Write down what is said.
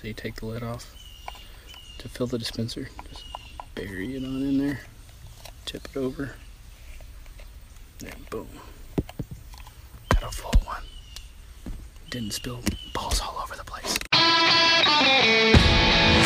you take the lid off to fill the dispenser. Just bury it on in there, tip it over, and boom. Got a full one. Didn't spill balls all over the place.